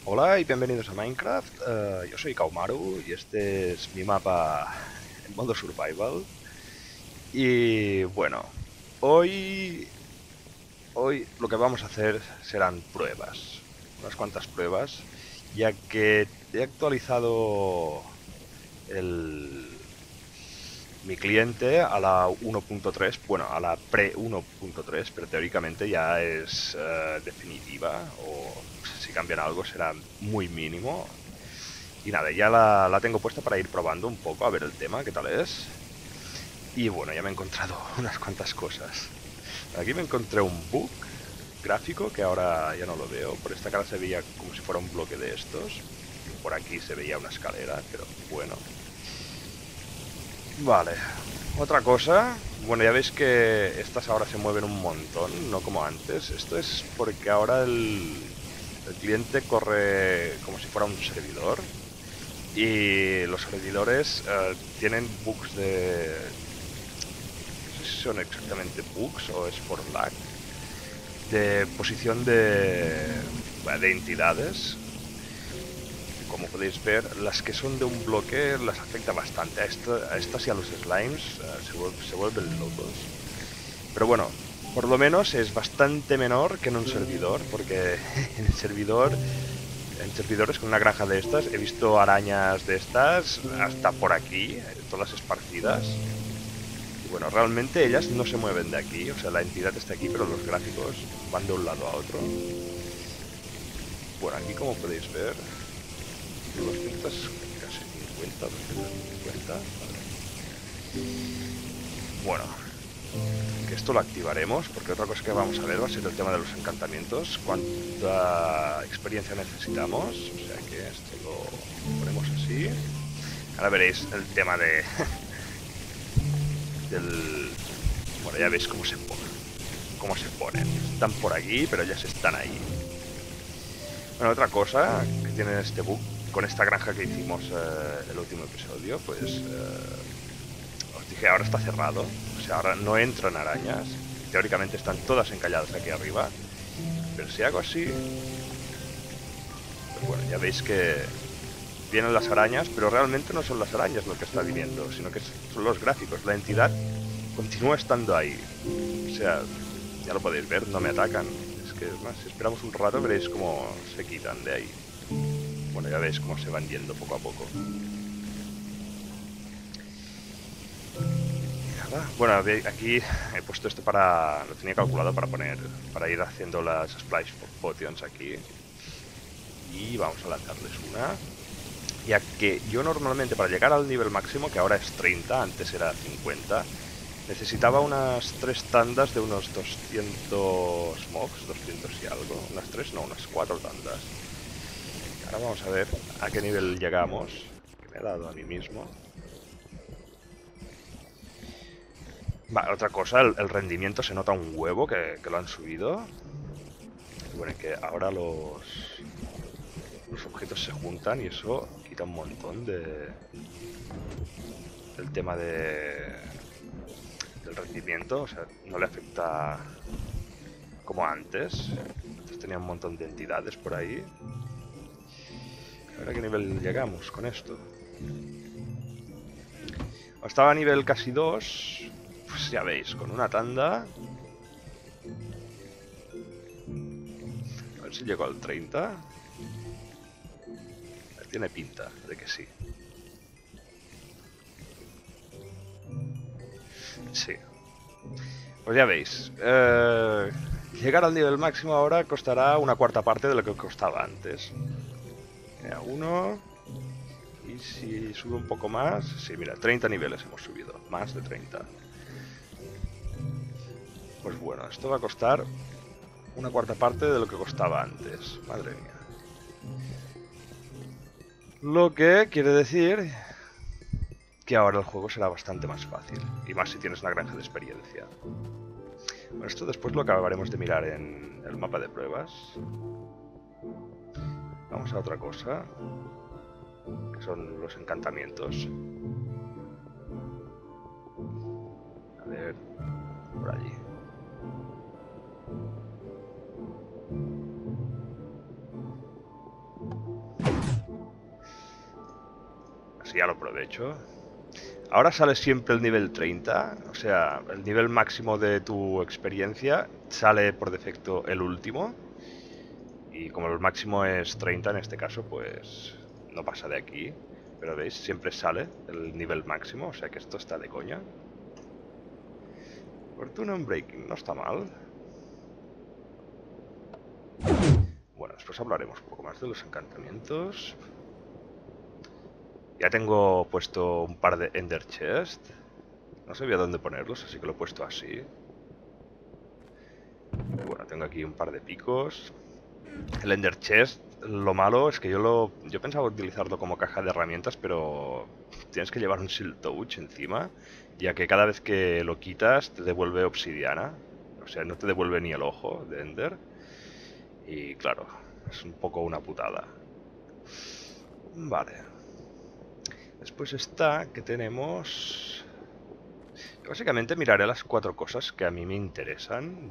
Hola y bienvenidos a Minecraft. Yo soy Kaumaru y este es mi mapa en modo survival. Y bueno, hoy, hoy lo que vamos a hacer serán pruebas, unas cuantas pruebas, ya que he actualizado el, mi cliente a la 1.3, bueno, a la pre 1.3, pero teóricamente ya es definitiva, o si cambian algo será muy mínimo. Y nada, ya la tengo puesta para ir probando un poco, a ver el tema, qué tal es. Y bueno, ya me he encontrado unas cuantas cosas. Aquí me encontré un bug gráfico que ahora ya no lo veo. Por esta cara se veía como si fuera un bloque de estos. Por aquí se veía una escalera, pero bueno. Vale. Otra cosa, bueno, ya veis que estas ahora se mueven un montón, no como antes. Esto es porque ahora el cliente corre como si fuera un servidor. Y los servidores tienen bugs de... No sé si son exactamente bugs o es por lag. De posición de entidades. Como podéis ver, las que son de un bloque las afecta bastante. A estas y a los slimes se vuelven locos. Pero bueno, por lo menos es bastante menor que en un servidor. Porque en el servidor en servidores con una granja de estas. He visto arañas de estas hasta por aquí, todas esparcidas. Y bueno, realmente ellas no se mueven de aquí. O sea, la entidad está aquí, pero los gráficos van de un lado a otro. Bueno, aquí como podéis ver, 200, casi 50, 250. Vale. Bueno, que esto lo activaremos, porque otra cosa que vamos a ver va a ser el tema de los encantamientos. Cuánta experiencia necesitamos. O sea que esto lo ponemos así. Ahora veréis el tema del... Bueno, ya veis cómo se ponen. Cómo se ponen. Están por aquí, pero ya se están ahí. Bueno, otra cosa que tiene este bug, con esta granja que hicimos el último episodio, pues os dije, ahora está cerrado. O sea, ahora no entran arañas. Teóricamente están todas encalladas aquí arriba. Pero si hago así, pues bueno, ya veis que vienen las arañas, pero realmente no son las arañas lo que está viniendo, sino que son los gráficos. La entidad continúa estando ahí. O sea, ya lo podéis ver, no me atacan. Es que, es más, si esperamos un rato veréis cómo se quitan de ahí. Bueno, ya veis cómo se van yendo poco a poco. Y nada, bueno, aquí he puesto esto para... Lo tenía calculado para poner... Para ir haciendo las Splash Potions aquí. Y vamos a lanzarles una. Ya que yo normalmente para llegar al nivel máximo, que ahora es 30, antes era 50, necesitaba unas 3 tandas de unos 200 mobs, 200 y algo. Unas 3 no, unas 4 tandas. Ahora vamos a ver a qué nivel llegamos, que me he dado a mí mismo. Vale, otra cosa, el rendimiento se nota un huevo que lo han subido. Y bueno, que ahora los objetos se juntan y eso quita un montón del tema del rendimiento. O sea, no le afecta como antes. Antes tenía un montón de entidades por ahí. A ver a qué nivel llegamos con esto. Estaba a nivel casi 2. Pues ya veis, con una tanda. A ver si llego al 30. Tiene pinta de que sí. Sí. Pues ya veis. Llegar al nivel máximo ahora costará una cuarta parte de lo que costaba antes. Mira, uno. Y si sube un poco más. Sí, mira, 30 niveles hemos subido. Más de 30. Pues bueno, esto va a costar una cuarta parte de lo que costaba antes. Madre mía. Lo que quiere decir que ahora el juego será bastante más fácil. Y más si tienes una granja de experiencia. Bueno, esto después lo acabaremos de mirar en el mapa de pruebas. Vamos a otra cosa, que son los encantamientos. A ver, por allí. así ya lo aprovecho. Ahora sale siempre el nivel 30, o sea, el nivel máximo de tu experiencia sale por defecto el último. Y como el máximo es 30 en este caso, pues no pasa de aquí. Pero veis, siempre sale el nivel máximo, o sea que esto está de coña. Fortuna Breaking, no está mal. Bueno, después hablaremos un poco más de los encantamientos. Ya tengo puesto un par de Ender Chest. No sabía dónde ponerlos, así que lo he puesto así. Y bueno, tengo aquí un par de picos. El Ender Chest, lo malo es que yo pensaba utilizarlo como caja de herramientas, pero tienes que llevar un Shield Touch encima, ya que cada vez que lo quitas te devuelve obsidiana. O sea, no te devuelve ni el ojo de Ender. Y claro, es un poco una putada. Vale. Después está que tenemos... Básicamente miraré las 4 cosas que a mí me interesan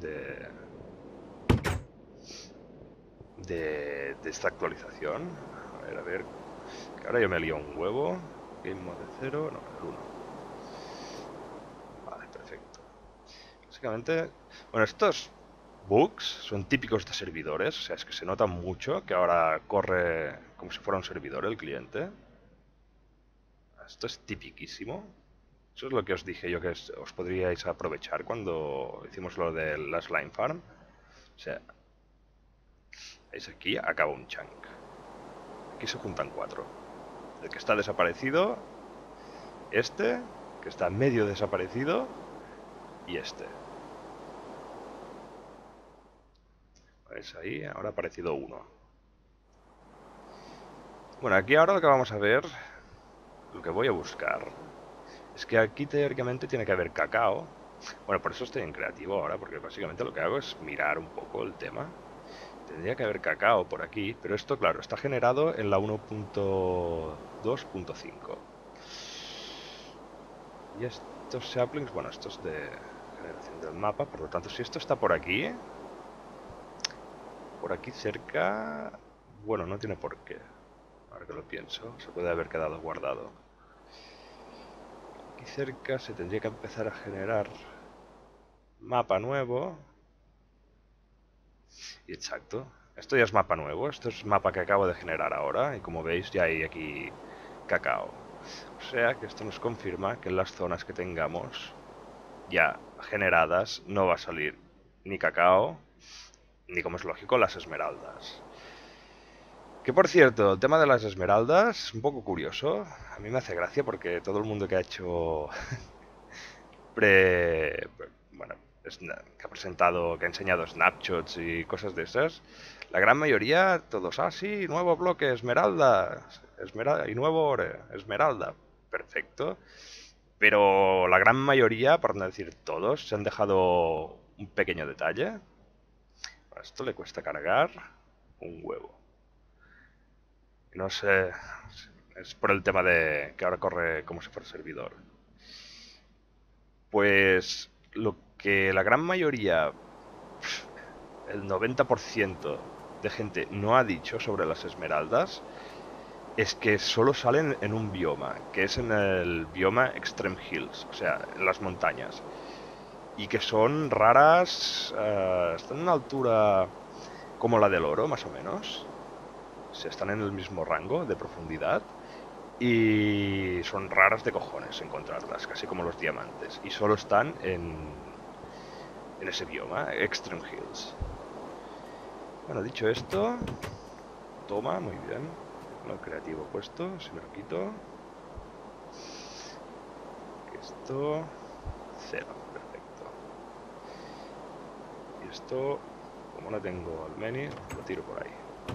de esta actualización. A ver, que ahora yo me lío un huevo. Game mode 0, no, el 1. Vale, perfecto. Básicamente, bueno, estos bugs son típicos de servidores, o sea, es que se nota mucho que ahora corre como si fuera un servidor el cliente. Esto es tipiquísimo. Eso es lo que os dije yo que os podríais aprovechar cuando hicimos lo de la Slime Farm. O sea, veis aquí acaba un chunk. Aquí se juntan 4. El que está desaparecido, este, que está medio desaparecido, y este. ¿Veis ahí? Ahora ha aparecido uno. Bueno, aquí ahora lo que vamos a ver, lo que voy a buscar, es que aquí teóricamente tiene que haber cacao. Bueno, por eso estoy en creativo ahora, porque básicamente lo que hago es mirar un poco el tema. Tendría que haber cacao por aquí, pero esto, claro, está generado en la 1.2.5. Y estos saplings, bueno, esto es de generación del mapa, por lo tanto, si esto está por aquí cerca, bueno, no tiene por qué. Ahora que lo pienso, se puede haber quedado guardado. Aquí cerca se tendría que empezar a generar mapa nuevo. Y exacto. Esto ya es mapa nuevo. Esto es mapa que acabo de generar ahora. Y como veis ya hay aquí cacao. O sea que esto nos confirma que en las zonas que tengamos ya generadas no va a salir ni cacao, ni como es lógico las esmeraldas. Que por cierto, el tema de las esmeraldas es un poco curioso. A mí me hace gracia porque todo el mundo que ha hecho bueno, que ha presentado, que ha enseñado snapshots y cosas de esas, la gran mayoría, todos, sí, nuevo bloque, esmeralda, y nuevo ore, esmeralda, perfecto. Pero la gran mayoría, por no decir todos, se han dejado un pequeño detalle. A esto le cuesta cargar un huevo. Y no sé, es por el tema de que ahora corre como si fuera servidor. Pues lo que la gran mayoría, el 90% de gente no ha dicho sobre las esmeraldas, es que solo salen en un bioma, que es en el bioma Extreme Hills, o sea, en las montañas. Y que son raras, están en una altura como la del oro, más o menos. O sea, están en el mismo rango de profundidad. Y son raras de cojones encontrarlas, casi como los diamantes. Y solo están en ese bioma, Extreme Hills. Bueno, dicho esto, toma, muy bien. Lo creativo puesto, si me lo quito. Esto, 0, perfecto. Y esto, como no tengo al menu, lo tiro por ahí.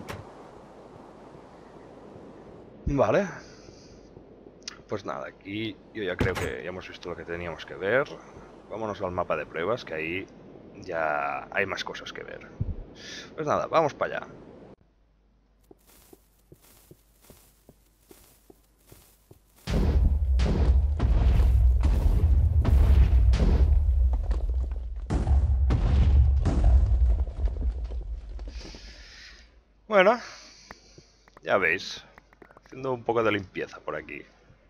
Vale. Pues nada, aquí yo ya creo que ya hemos visto lo que teníamos que ver. Vámonos al mapa de pruebas, que ahí ya hay más cosas que ver. Pues nada, vamos para allá. Bueno, ya veis, haciendo un poco de limpieza por aquí.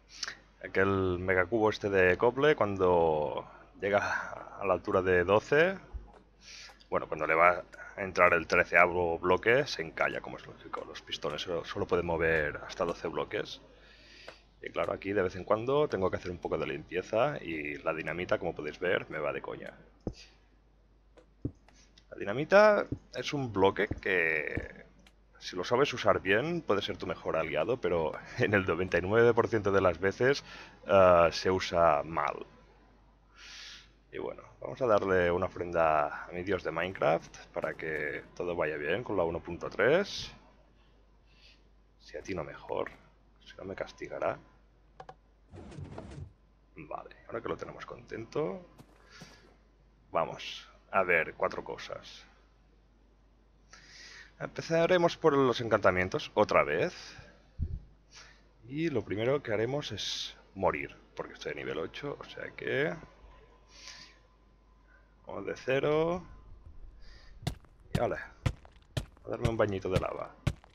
aquel megacubo este de Cople, cuando llega a la altura de 12, bueno, cuando le va a entrar el 13º bloque, se encalla, como es lógico. Los pistones solo pueden mover hasta 12 bloques. Y claro, aquí de vez en cuando tengo que hacer un poco de limpieza y la dinamita, como podéis ver, me va de coña. La dinamita es un bloque que, si lo sabes usar bien, puede ser tu mejor aliado, pero en el 99% de las veces se usa mal. Y bueno, vamos a darle una ofrenda a mi dios de Minecraft para que todo vaya bien con la 1.3. Si atino mejor, si no me castigará. Vale, ahora que lo tenemos contento, vamos a ver 4 cosas. Empezaremos por los encantamientos otra vez. Y lo primero que haremos es morir, porque estoy a nivel 8, o sea que... Vamos de 0. Y vale, a darme un bañito de lava.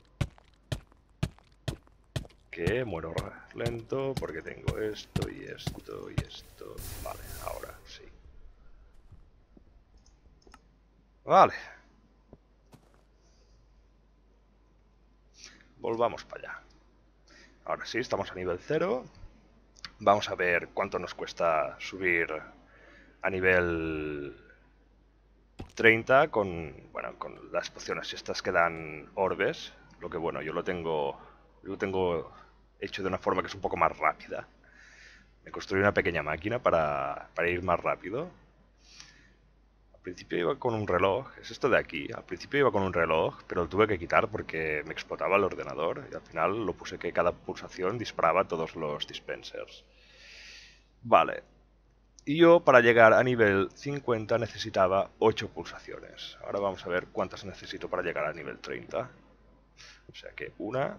Que muero lento porque tengo esto y esto y esto. Vale, ahora sí. Vale. Volvamos para allá. Ahora sí, estamos a nivel 0. Vamos a ver cuánto nos cuesta subir a nivel 30 con, bueno, con las pociones estas que dan orbes. Lo que bueno, yo lo tengo hecho de una forma que es un poco más rápida. Me construí una pequeña máquina para ir más rápido. Al principio iba con un reloj, es esto de aquí. Al principio iba con un reloj, pero lo tuve que quitar porque me explotaba el ordenador. Y al final lo puse que cada pulsación disparaba todos los dispensers. Vale. Y yo para llegar a nivel 50 necesitaba 8 pulsaciones. Ahora vamos a ver cuántas necesito para llegar a nivel 30. O sea que una...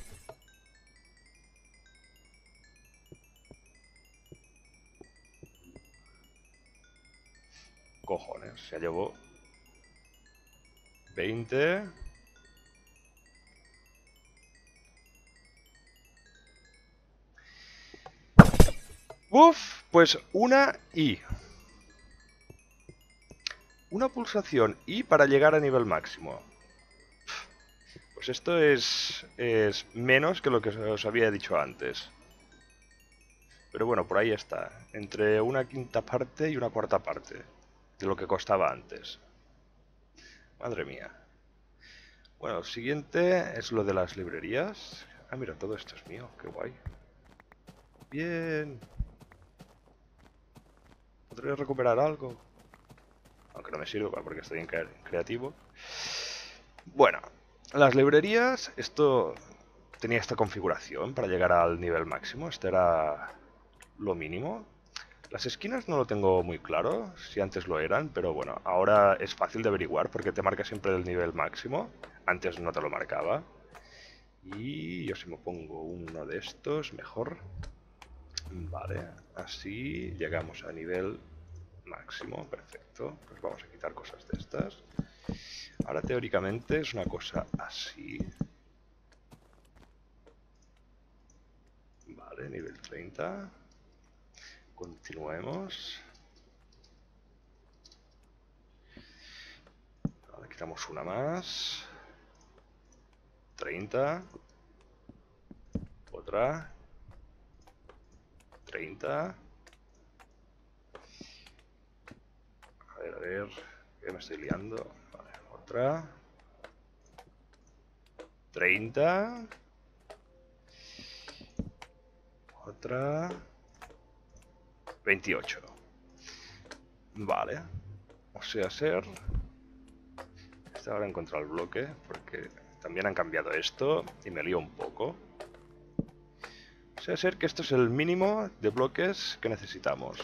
Cojones, ya llevo 20. Uf, pues una I. Una pulsación I para llegar a nivel máximo. Pues esto es menos que lo que os había dicho antes. Pero bueno, por ahí está. Entre una quinta parte y una cuarta parte de lo que costaba antes. Madre mía. Bueno, el siguiente es lo de las librerías. Ah, mira, todo esto es mío. Qué guay. Bien. ¿Podré recuperar algo? Aunque no me sirva porque estoy en creativo. Bueno, las librerías, esto tenía esta configuración para llegar al nivel máximo. Este era lo mínimo. Las esquinas no lo tengo muy claro, si antes lo eran, pero bueno, ahora es fácil de averiguar porque te marca siempre el nivel máximo. Antes no te lo marcaba. Y yo si me pongo uno de estos, mejor. Vale, así llegamos a nivel máximo, perfecto. Pues vamos a quitar cosas de estas. Ahora teóricamente es una cosa así. Vale, nivel 30. Continuemos. Vale, quitamos una más. 30. Otra. 30. A ver, que me estoy liando. Vale, otra. 30. Otra. 28. Vale. O sea, ser... Ahora he encontrado el bloque porque también han cambiado esto y me lío un poco. O sea, ser que esto es el mínimo de bloques que necesitamos.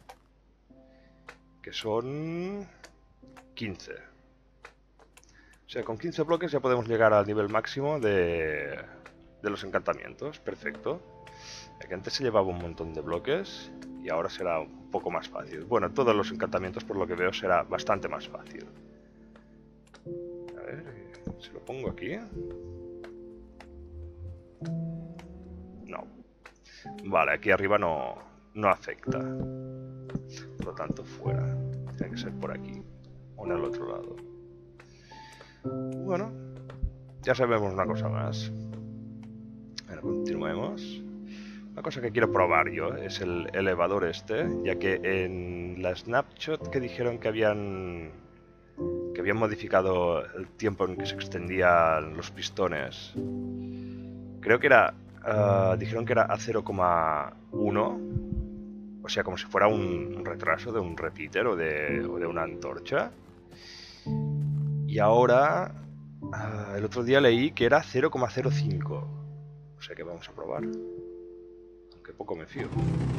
Que son 15. O sea, con 15 bloques ya podemos llegar al nivel máximo de los encantamientos. Perfecto. Que antes se llevaba un montón de bloques y ahora será un poco más fácil. Bueno, todos los encantamientos por lo que veo será bastante más fácil. A ver, si lo pongo aquí. No. Vale, aquí arriba no afecta. Por lo tanto, fuera. Tiene que ser por aquí. O en el otro lado. Bueno, ya sabemos una cosa más. Bueno, continuemos. Una cosa que quiero probar yo es el elevador este, ya que en la snapshot que dijeron que habían modificado el tiempo en que se extendían los pistones, creo que era dijeron que era a 0,1, o sea, como si fuera un retraso de un repeater o de una antorcha. Y ahora el otro día leí que era 0,05, o sea que vamos a probar, aunque poco me fío.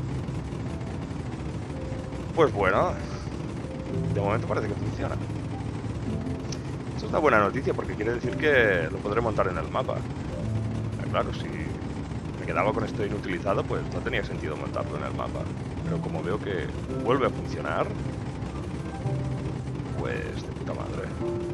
Pues bueno, de momento parece que funciona. Esto es una buena noticia porque quiere decir que lo podré montar en el mapa. Claro, si me quedaba con esto inutilizado, pues no tenía sentido montarlo en el mapa. Pero como veo que vuelve a funcionar, pues de puta madre.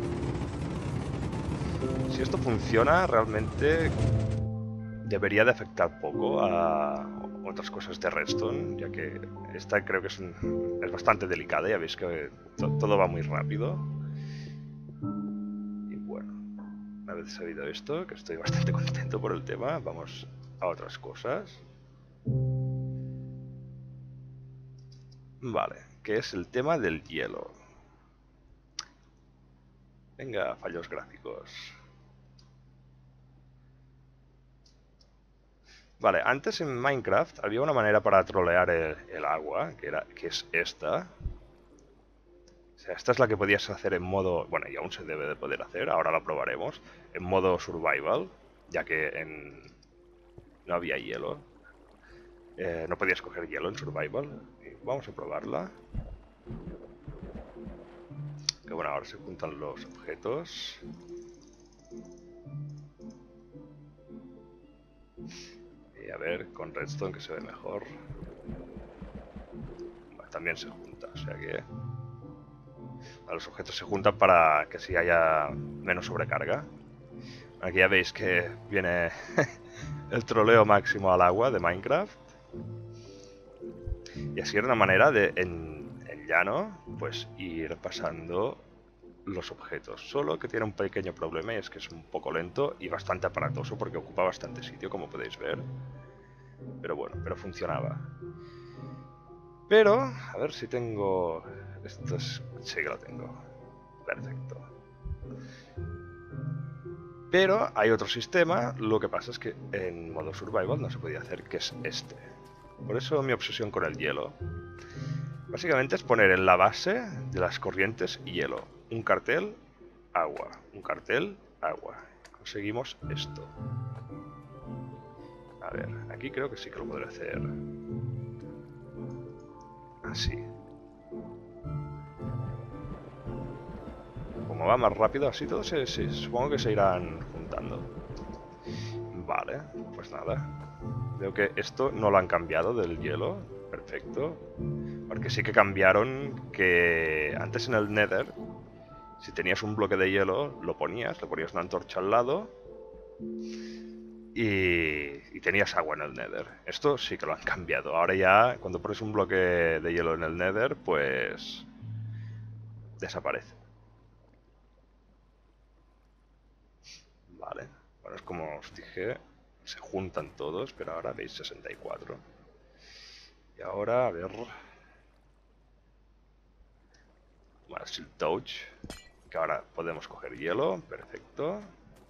Si esto funciona, realmente debería de afectar poco a otras cosas de Redstone, ya que esta creo que es bastante delicada, ya veis que todo va muy rápido. Y bueno, una vez sabido esto, que estoy bastante contento por el tema, vamos a otras cosas. Vale, que es el tema del hielo. Venga, fallos gráficos. Vale, antes en Minecraft había una manera para trolear el agua, que es esta. O sea, esta es la que podías hacer en modo... Bueno, y aún se debe de poder hacer, ahora la probaremos. En modo survival, ya que no había hielo. No podías coger hielo en survival. Vamos a probarla. Que bueno, ahora se juntan los objetos. Y a ver, con redstone que se ve mejor. Bueno, también se junta, o sea que... Los objetos se juntan para que así haya menos sobrecarga. Aquí ya veis que viene el troleo máximo al agua de Minecraft. Y así era una manera de, en llano, pues ir pasando los objetos. Solo que tiene un pequeño problema y es que es un poco lento y bastante aparatoso porque ocupa bastante sitio, como podéis ver. Pero bueno, pero funcionaba. Pero, a ver si tengo... Esto es... Sí que lo tengo. Perfecto. Pero hay otro sistema, lo que pasa es que en modo survival no se podía hacer, que es este. Por eso mi obsesión con el hielo. Básicamente es poner en la base de las corrientes hielo. Un cartel, agua. Un cartel, agua. Conseguimos esto. A ver, aquí creo que sí que lo podré hacer. Así. Como va más rápido, así todo supongo que se irán juntando. Vale, pues nada. Veo que esto no lo han cambiado del hielo. Perfecto. Porque sí que cambiaron que antes en el Nether, si tenías un bloque de hielo, le ponías una antorcha al lado y tenías agua en el Nether. Esto sí que lo han cambiado. Ahora ya, cuando pones un bloque de hielo en el Nether, pues desaparece. Vale. Bueno, es como os dije, se juntan todos, pero ahora veis 64. Y ahora, a ver... Bueno, Silk Touch, que ahora podemos coger hielo, perfecto.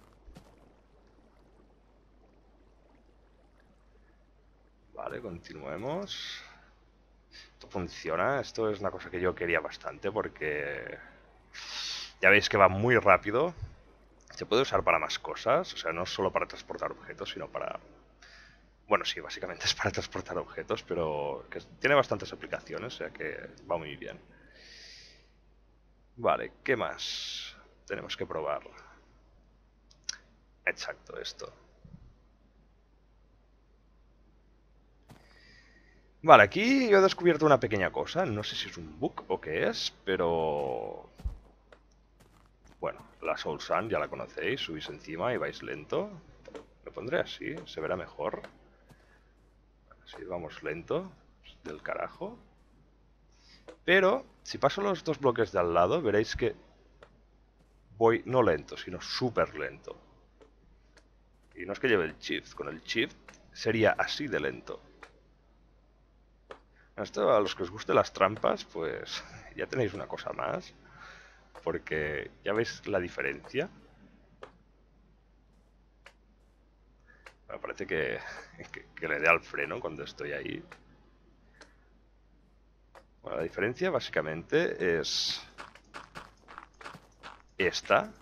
Vale, continuemos. Esto funciona, esto es una cosa que yo quería bastante porque ya veis que va muy rápido. Se puede usar para más cosas, o sea, no solo para transportar objetos, sino para... Bueno, sí, básicamente es para transportar objetos, pero que tiene bastantes aplicaciones, o sea que va muy bien. Vale, ¿qué más tenemos que probar? Exacto, esto. Vale, aquí yo he descubierto una pequeña cosa. No sé si es un bug o qué es, pero... Bueno, la Soul Sun ya la conocéis. Subís encima y vais lento. Lo pondré así, se verá mejor. Sí, vamos lento, del carajo. Pero, si paso los dos bloques de al lado, veréis que voy no lento, sino súper lento. Y no es que lleve el shift, con el shift sería así de lento. Esto a los que os gusten las trampas, pues ya tenéis una cosa más, porque ya veis la diferencia. Me parece que le dé al freno cuando estoy ahí. Bueno, la diferencia básicamente es esta.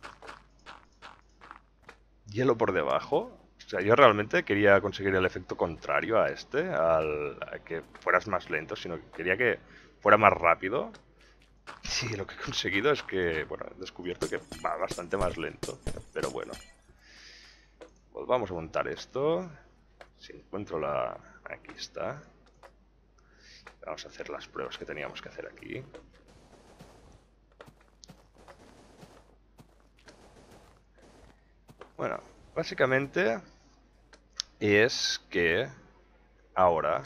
Hielo por debajo. O sea, yo realmente quería conseguir el efecto contrario a este, a que fueras más lento, sino que quería que fuera más rápido. Sí, lo que he conseguido es que, bueno, he descubierto que va bastante más lento. Pero bueno. Pues vamos a montar esto. Si encuentro la... Aquí está. Vamos a hacer las pruebas que teníamos que hacer aquí. Bueno, básicamente es que ahora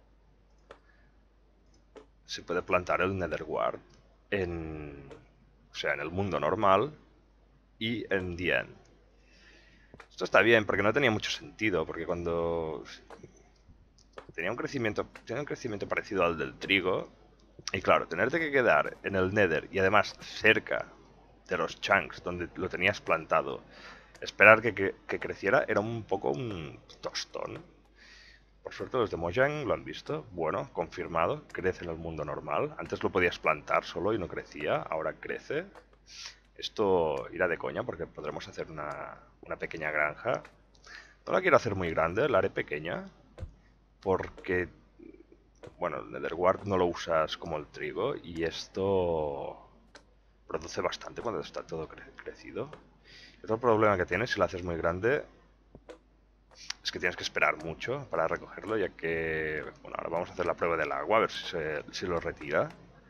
se puede plantar el Netherward en, o sea, en el mundo normal y en The End. Esto está bien porque no tenía mucho sentido, porque cuando tenía un crecimiento parecido al del trigo, y claro, tenerte que quedar en el Nether y además cerca de los chunks donde lo tenías plantado, esperar que creciera era un poco un tostón. Por suerte los de Mojang lo han visto. Bueno, confirmado, crece en el mundo normal. Antes lo podías plantar solo y no crecía, ahora crece. Esto irá de coña porque podremos hacer una pequeña granja. No la quiero hacer muy grande, la haré pequeña. Porque, bueno, el Netherward no lo usas como el trigo y esto produce bastante cuando está todo crecido. El otro problema que tienes si lo haces muy grande es que tienes que esperar mucho para recogerlo, ya que... Bueno, ahora vamos a hacer la prueba del agua, a ver si lo retira.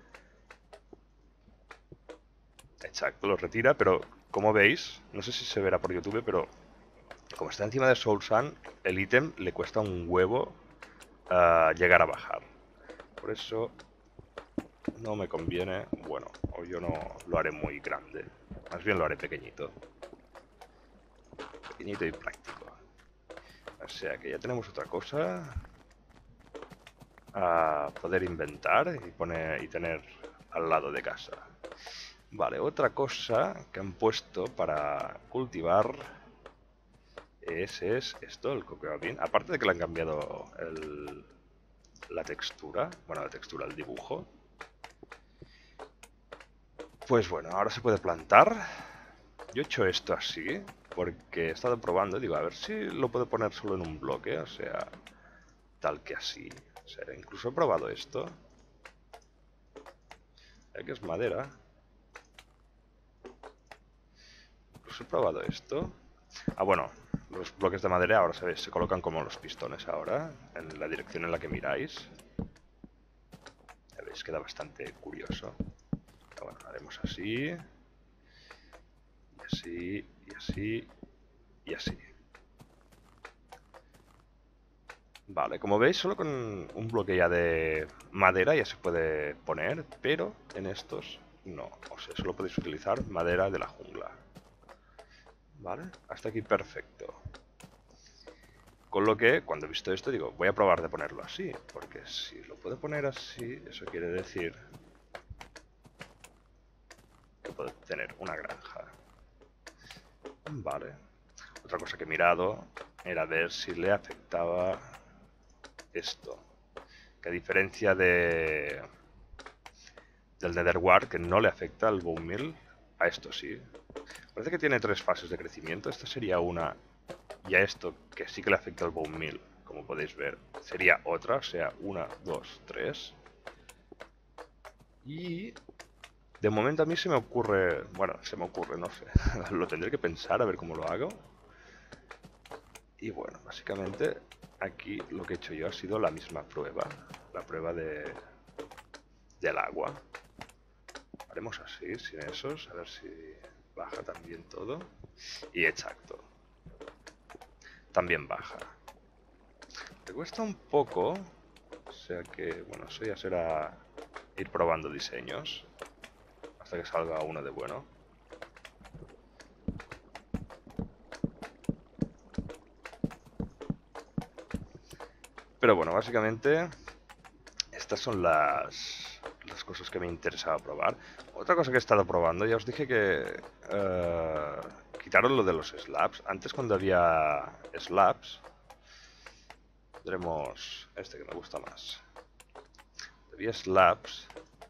Exacto, lo retira, pero como veis, no sé si se verá por YouTube, pero como está encima de Soul Sun, el ítem le cuesta un huevo llegar a bajar. Por eso no me conviene, bueno, o yo no lo haré muy grande, más bien lo haré pequeñito. Pequeñito y práctico. O sea que ya tenemos otra cosa a poder inventar y tener al lado de casa. Vale, otra cosa que han puesto para cultivar es esto, el cocoa bean. Aparte de que le han cambiado la textura, bueno, la textura, el dibujo. Pues bueno, ahora se puede plantar. Yo he hecho esto así porque he estado probando y digo, a ver si lo puedo poner solo en un bloque, o sea, tal que así. O sea, incluso he probado esto. Que es madera. Incluso he probado esto. Ah, bueno, los bloques de madera ahora se colocan como los pistones ahora, en la dirección en la que miráis. Ya veis, queda bastante curioso. Pero bueno, haremos así. Y así, y así, y así. Vale, como veis, solo con un bloque ya de madera ya se puede poner, pero en estos no. O sea, solo podéis utilizar madera de la jungla. Vale, hasta aquí perfecto. Con lo que, cuando he visto esto, digo, voy a probar de ponerlo así, porque si lo puedo poner así, eso quiere decir que puedo tener una granja. Vale. Otra cosa que he mirado era ver si le afectaba esto. Que a diferencia del Netherward, que no le afecta al Bone Meal, a esto sí. Parece que tiene 3 fases de crecimiento. Esta sería una, y a esto, que sí que le afecta al Bone Meal, como podéis ver, sería otra, o sea, 1, 2, 3. Y de momento a mí se me ocurre, bueno, no sé, lo tendré que pensar a ver cómo lo hago. Y bueno, básicamente aquí lo que he hecho yo ha sido la misma prueba, la prueba del agua. Haremos así, sin esos, a ver si baja también todo. Y exacto, también baja. que cuesta un poco. O sea que, bueno, eso ya será ir probando diseños hasta que salga uno de bueno. Pero bueno, básicamente estas son las cosas que me interesaba probar. Otra cosa que he estado probando, ya os dije que quitaron lo de los slabs. Antes cuando había slabs, tendremos este que me gusta más. Había slabs.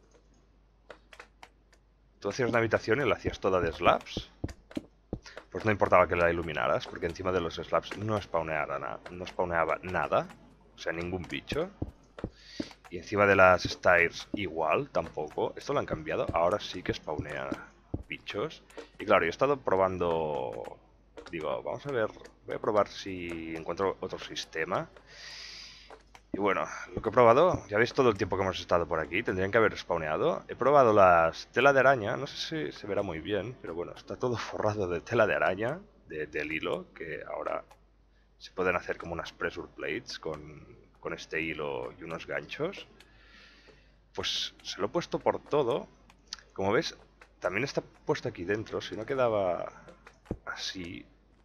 Tú hacías una habitación y la hacías toda de slabs. Pues no importaba que la iluminaras, porque encima de los slabs no spawneaba nada. O sea, ningún bicho. Y encima de las stairs igual, tampoco. Esto lo han cambiado. Ahora sí que spawnea bichos. Y claro, yo he estado probando... Digo, vamos a ver... Voy a probar si encuentro otro sistema. Y bueno, lo que he probado... Ya veis todo el tiempo que hemos estado por aquí. Tendrían que haber spawneado. He probado las tela de araña. No sé si se verá muy bien. Pero bueno, está todo forrado de tela de araña. Del hilo. Que ahora se pueden hacer como unas pressure plates con este hilo y unos ganchos. Pues se lo he puesto por todo. Como ves, también está puesto aquí dentro. Si no quedaba así.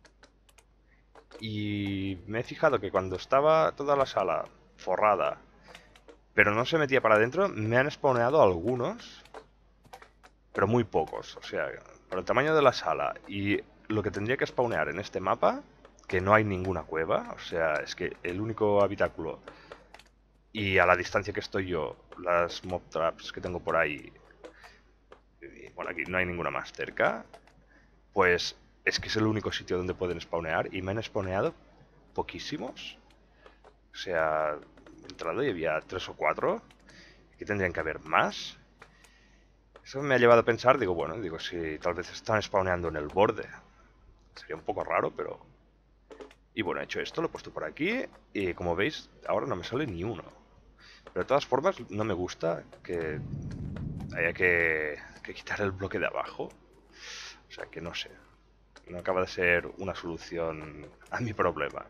Y me he fijado que cuando estaba toda la sala forrada, pero no se metía para adentro, me han spawneado algunos, pero muy pocos. O sea, por el tamaño de la sala y lo que tendría que spawnear en este mapa, que no hay ninguna cueva. O sea, es que el único habitáculo y a la distancia que estoy yo, las mob traps que tengo por ahí, y, bueno, aquí no hay ninguna más cerca, pues es que es el único sitio donde pueden spawnear y me han spawneado poquísimos. O sea, he entrado y había 3 o 4. Aquí tendrían que haber más. Eso me ha llevado a pensar, digo, bueno, digo, si tal vez están spawneando en el borde. Sería un poco raro, pero... Y bueno, he hecho esto, lo he puesto por aquí y como veis, ahora no me sale ni uno. Pero de todas formas, no me gusta que haya que quitar el bloque de abajo. O sea que no sé. No acaba de ser una solución a mi problema.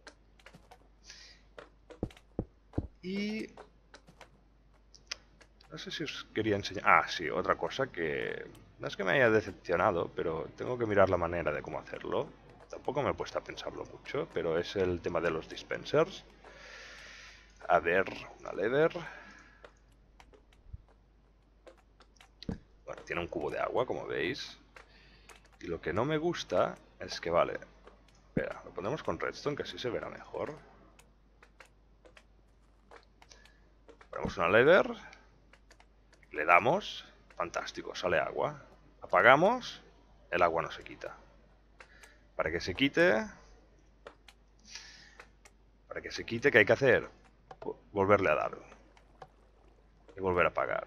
Y... no sé si os quería enseñar... Ah, sí, otra cosa que... no es que me haya decepcionado, pero tengo que mirar la manera de cómo hacerlo. Tampoco me he puesto a pensarlo mucho, pero es el tema de los dispensers. A ver, una lever. Bueno, tiene un cubo de agua, como veis. Y lo que no me gusta es que, vale... Espera, lo ponemos con redstone, que así se verá mejor. Ponemos una lever. Le damos. Fantástico, sale agua. Apagamos. El agua no se quita. Para que se quite... Para que se quite, ¿qué hay que hacer? Volverle a dar. Y volver a apagar.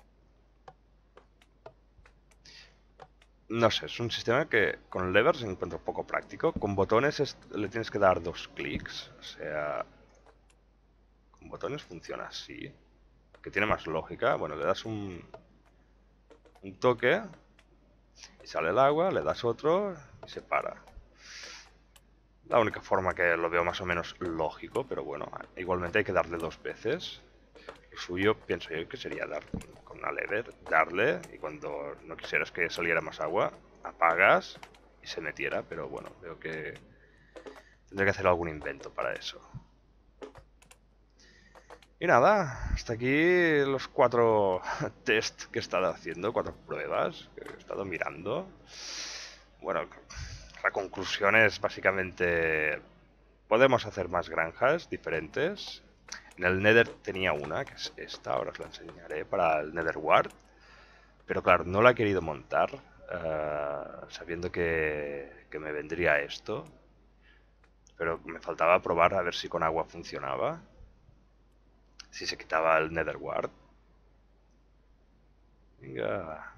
No sé, es un sistema que con levers encuentro poco práctico. Con botones le tienes que dar 2 clics. O sea... con botones funciona así. Que tiene más lógica. Bueno, le das un toque y sale el agua, le das otro y se para. La única forma que lo veo más o menos lógico, pero bueno, igualmente hay que darle 2 veces. Lo suyo, pienso yo, que sería dar con una lever, darle, y cuando no quisieras que saliera más agua, apagas y se metiera, pero bueno, veo que tendré que hacer algún invento para eso. Y nada, hasta aquí los 4 test que he estado haciendo, 4 pruebas que he estado mirando. Bueno, la conclusión es básicamente... podemos hacer más granjas diferentes. En el Nether tenía una, que es esta, ahora os la enseñaré, para el Nether Ward. Pero claro, no la he querido montar, sabiendo que me vendría esto. Pero me faltaba probar a ver si con agua funcionaba. Si se quitaba el Nether Ward. Venga.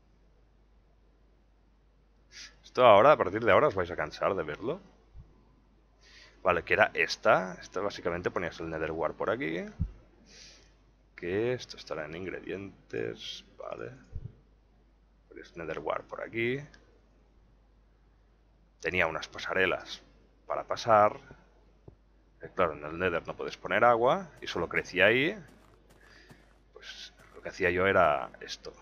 Esto ahora, a partir de ahora, os vais a cansar de verlo. Vale, que era esta. Esta básicamente ponías el Nether Ward por aquí. Que esto estará en ingredientes. Vale. Ponías Nether Ward por aquí. Tenía unas pasarelas para pasar. Claro, en el Nether no puedes poner agua y solo crecía ahí. Pues lo que hacía yo era esto.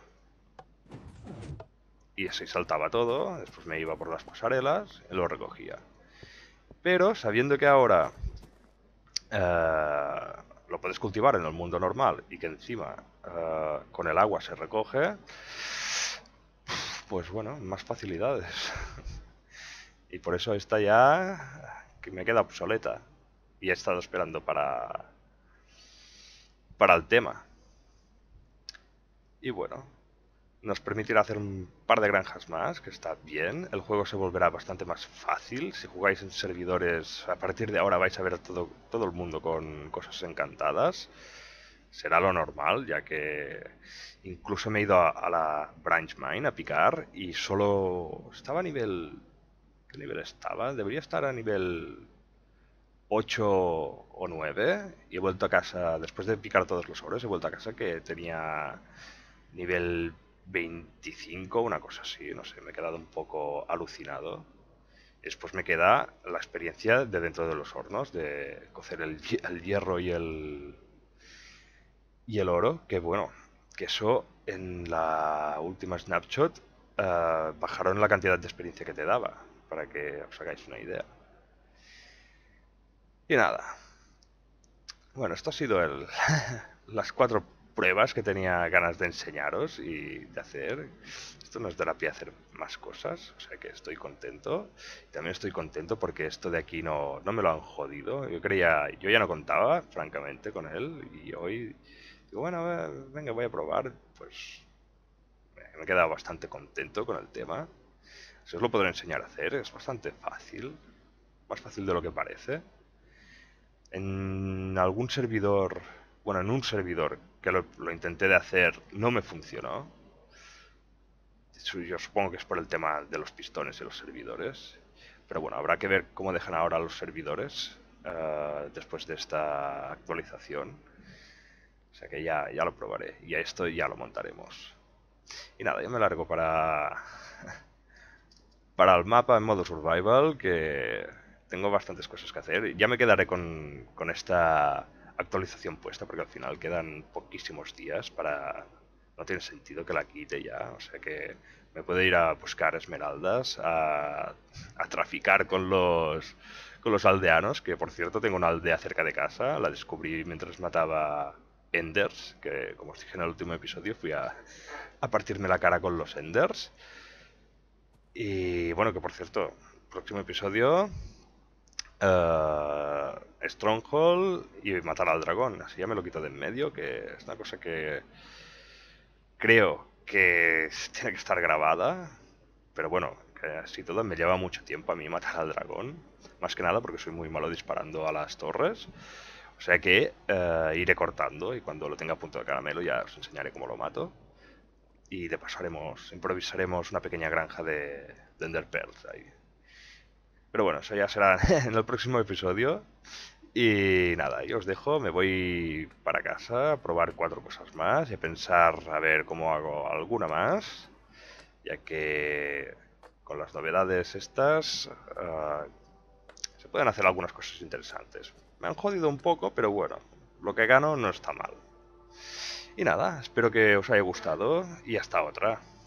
Y así saltaba todo, después me iba por las pasarelas y lo recogía. Pero sabiendo que ahora eh, lo puedes cultivar en el mundo normal y que encima con el agua se recoge, pues bueno, más facilidades. Y por eso esta ya que me queda obsoleta. Y he estado esperando para el tema. Y bueno, nos permitirá hacer un par de granjas más, que está bien. El juego se volverá bastante más fácil. Si jugáis en servidores, a partir de ahora vais a ver todo el mundo con cosas encantadas. Será lo normal, ya que incluso me he ido a la branch mine a picar y solo estaba a nivel... ¿Qué nivel estaba? Debería estar a nivel 8 o 9 y he vuelto a casa, después de picar todos los oros, he vuelto a casa que tenía nivel 25, una cosa así, no sé, me he quedado un poco alucinado. Después me queda la experiencia de dentro de los hornos, de cocer el hierro y el oro, que bueno, que eso en la última snapshot bajaron la cantidad de experiencia que te daba, para que os hagáis una idea. Y nada, bueno, esto ha sido las 4 pruebas que tenía ganas de enseñaros y de hacer. Esto nos dará pie a hacer más cosas, o sea que estoy contento. Y también estoy contento porque esto de aquí no me lo han jodido. Yo ya no contaba, francamente, con él. Y hoy digo, bueno, venga, voy a probar. Pues me he quedado bastante contento con el tema. Si os lo podré enseñar a hacer, es bastante fácil. Más fácil de lo que parece. En algún servidor, bueno, en un servidor que lo intenté de hacer, no me funcionó. Yo supongo que es por el tema de los pistones y los servidores. Pero bueno, habrá que ver cómo dejan ahora los servidores después de esta actualización. O sea que ya lo probaré. Y a esto ya lo montaremos. Y nada, yo me largo para el mapa en modo survival, que tengo bastantes cosas que hacer. Ya me quedaré con esta actualización puesta, porque al final quedan poquísimos días para... No tiene sentido que la quite ya, o sea que me puedo ir a buscar esmeraldas, a traficar con los aldeanos, que por cierto tengo una aldea cerca de casa, la descubrí mientras mataba Enders, que como os dije en el último episodio fui a partirme la cara con los Enders. Y bueno, que por cierto, próximo episodio, Stronghold y matar al dragón. Así ya me lo quito de en medio, que es una cosa que creo que tiene que estar grabada. Pero bueno, que así todo me lleva mucho tiempo a mí matar al dragón. Más que nada porque soy muy malo disparando a las torres. O sea que iré cortando y cuando lo tenga a punto de caramelo ya os enseñaré cómo lo mato. Y de paso improvisaremos una pequeña granja de Ender Pearls ahí. Pero bueno, eso ya será en el próximo episodio. Y nada, yo os dejo, me voy para casa a probar 4 cosas más y a pensar a ver cómo hago alguna más, ya que con las novedades estas se pueden hacer algunas cosas interesantes. Me han jodido un poco, pero bueno, lo que gano no está mal. Y nada, espero que os haya gustado y hasta otra.